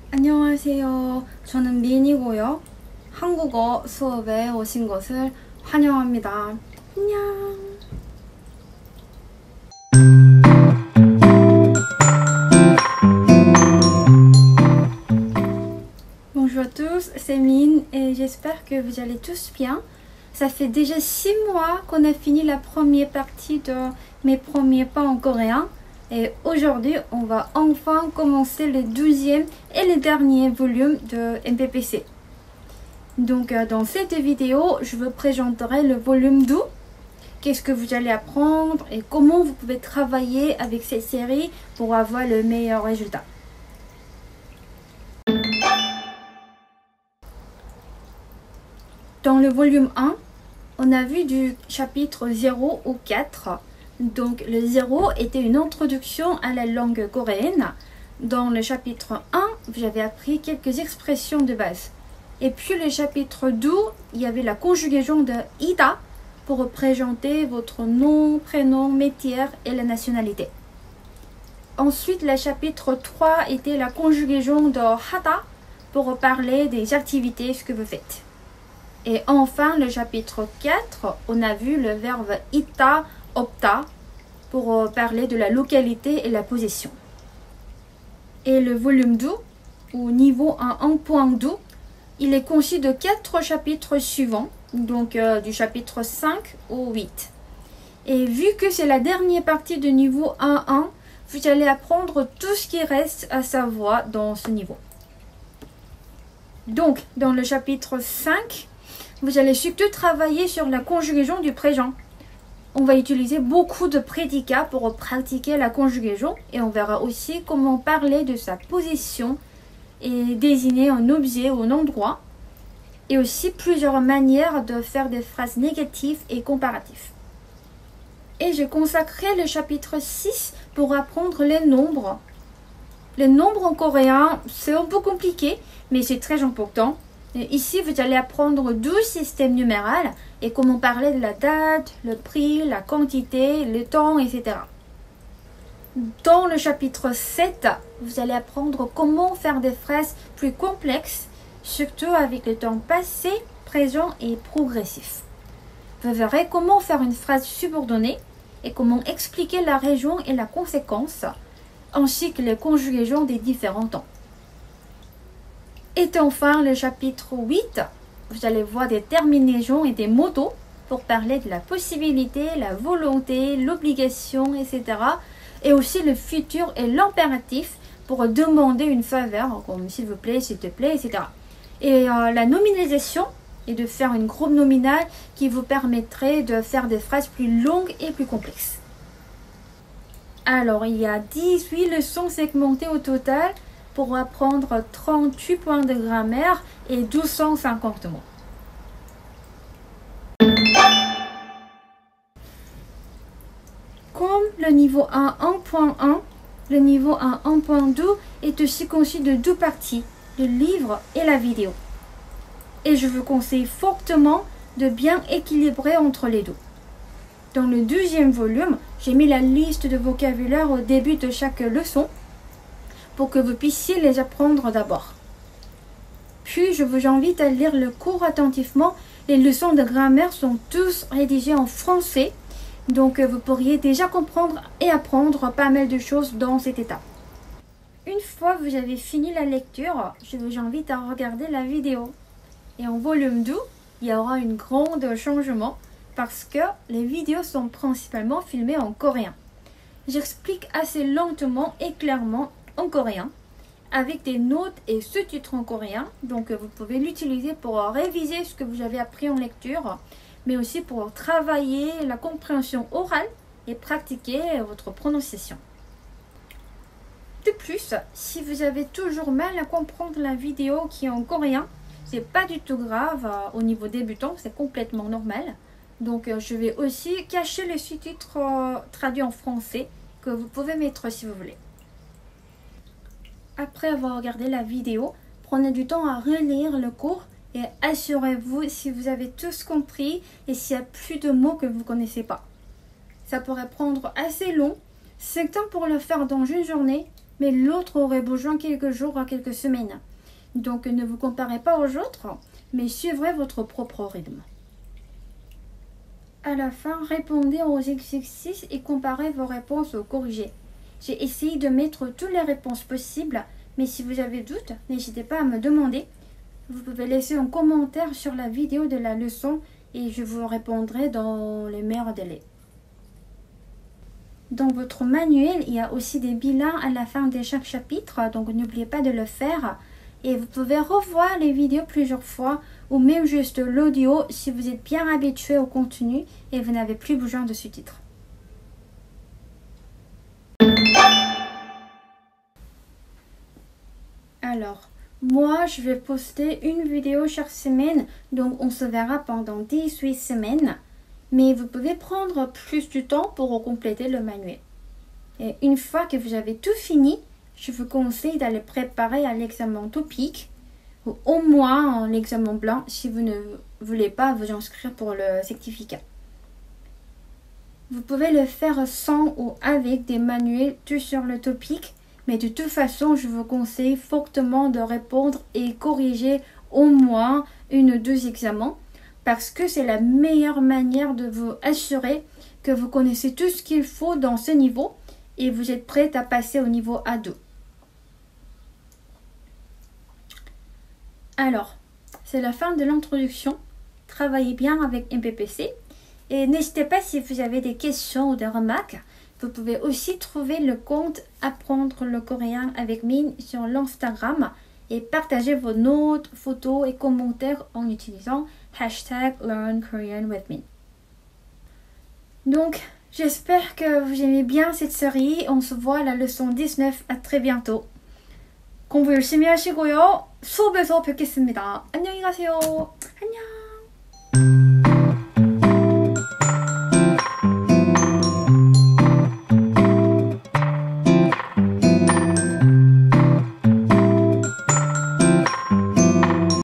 안녕하세요. 저는 민이고요. 한국어 수업에 오신 것을 환영합니다. 안녕. Bonjour à tous, c'est Mine et j'espère que vous allez tous bien. Ça fait déjà 6 mois qu'on a fini la première partie de mes premiers pas en coréen. Et aujourd'hui, on va enfin commencer le 12e et le dernier volume de MPPC. Donc, dans cette vidéo, je vous présenterai le volume 2. Qu'est-ce que vous allez apprendre et comment vous pouvez travailler avec cette série pour avoir le meilleur résultat. Dans le volume 1, on a vu du chapitre 0 au 4. Donc le 0 était une introduction à la langue coréenne. Dans le chapitre 1, j'avais appris quelques expressions de base. Et puis le chapitre 2, il y avait la conjugaison de ida pour représenter votre nom, prénom, métier et la nationalité. Ensuite, le chapitre 3 était la conjugaison de hada pour parler des activités, ce que vous faites. Et enfin, le chapitre 4, on a vu le verbe 있다, 없다 pour parler de la localité et la possession. Et le volume 2, ou niveau 1.2, il est conçu de 4 chapitres suivants, donc du chapitre 5 au 8. Et vu que c'est la dernière partie du niveau 1.1, vous allez apprendre tout ce qui reste à savoir dans ce niveau. Donc, dans le chapitre 5, vous allez surtout travailler sur la conjugaison du présent. On va utiliser beaucoup de prédicats pour pratiquer la conjugaison et on verra aussi comment parler de sa position et désigner un objet ou un endroit et aussi plusieurs manières de faire des phrases négatives et comparatives. Et je consacrerai le chapitre 6 pour apprendre les nombres. Les nombres en coréen, c'est un peu compliqué, mais c'est très important. Et ici, vous allez apprendre 12 systèmes numéraux et comment parler de la date, le prix, la quantité, le temps, etc. Dans le chapitre 7, vous allez apprendre comment faire des phrases plus complexes, surtout avec le temps passé, présent et progressif. Vous verrez comment faire une phrase subordonnée et comment expliquer la raison et la conséquence, ainsi que les conjugaisons des différents temps. Et enfin, le chapitre 8, vous allez voir des terminaisons et des motos pour parler de la possibilité, la volonté, l'obligation, etc. Et aussi le futur et l'impératif pour demander une faveur, comme s'il vous plaît, s'il te plaît, etc. Et la nominalisation et de faire une groupe nominale qui vous permettrait de faire des phrases plus longues et plus complexes. Alors, il y a 18 leçons segmentées au total pour apprendre 38 points de grammaire et 250 mots. Comme le niveau 1 1.1, le niveau 1 1.2 est aussi conçu de 2 parties, le livre et la vidéo. Et je vous conseille fortement de bien équilibrer entre les deux. Dans le 2e volume, j'ai mis la liste de vocabulaire au début de chaque leçon pour que vous puissiez les apprendre d'abord. Puis, je vous invite à lire le cours attentivement. Les leçons de grammaire sont tous rédigées en français, donc vous pourriez déjà comprendre et apprendre pas mal de choses dans cette étape. Une fois que vous avez fini la lecture, je vous invite à regarder la vidéo. Et en volume 2, il y aura un grand changement parce que les vidéos sont principalement filmées en coréen. J'explique assez lentement et clairement en coréen, avec des notes et sous-titres en coréen. Donc vous pouvez l'utiliser pour réviser ce que vous avez appris en lecture, mais aussi pour travailler la compréhension orale et pratiquer votre prononciation. De plus, si vous avez toujours mal à comprendre la vidéo qui est en coréen, c'est pas du tout grave au niveau débutant, c'est complètement normal. Donc je vais aussi cacher les sous-titres traduits en français que vous pouvez mettre si vous voulez. Après avoir regardé la vidéo, prenez du temps à relire le cours et assurez-vous si vous avez tous compris et s'il y a plus de mots que vous ne connaissez pas. Ça pourrait prendre assez long, c'est temps pour le faire dans une journée mais l'autre aurait besoin quelques jours à quelques semaines. Donc ne vous comparez pas aux autres, mais suivrez votre propre rythme. À la fin, répondez aux exercices et comparez vos réponses aux corrigées. J'ai essayé de mettre toutes les réponses possibles, mais si vous avez doute, n'hésitez pas à me demander. Vous pouvez laisser un commentaire sur la vidéo de la leçon et je vous répondrai dans les meilleurs délais. Dans votre manuel, il y a aussi des bilans à la fin de chaque chapitre, donc n'oubliez pas de le faire. Et vous pouvez revoir les vidéos plusieurs fois ou même juste l'audio si vous êtes bien habitué au contenu et vous n'avez plus besoin de sous-titres. Alors, moi je vais poster une vidéo chaque semaine, donc on se verra pendant 18 semaines. Mais vous pouvez prendre plus de temps pour compléter le manuel. Et une fois que vous avez tout fini, je vous conseille d'aller préparer à l'examen topique ou au moins l'examen blanc si vous ne voulez pas vous inscrire pour le certificat. Vous pouvez le faire sans ou avec des manuels tout sur le topic, mais de toute façon, je vous conseille fortement de répondre et corriger au moins une ou deux examens parce que c'est la meilleure manière de vous assurer que vous connaissez tout ce qu'il faut dans ce niveau et vous êtes prête à passer au niveau A2. Alors, c'est la fin de l'introduction. Travaillez bien avec MPPC et n'hésitez pas si vous avez des questions ou des remarques. Vous pouvez aussi trouver le compte Apprendre le coréen avec Min sur l'Instagram et partager vos notes, photos et commentaires en utilisant #LearnKoreanWithMin. Donc, j'espère que vous aimez bien cette série. On se voit à la leçon 19. À très bientôt. 공부 열심히 하시고요. 수업에서 뵙겠습니다. 안녕히 가세요. 안녕.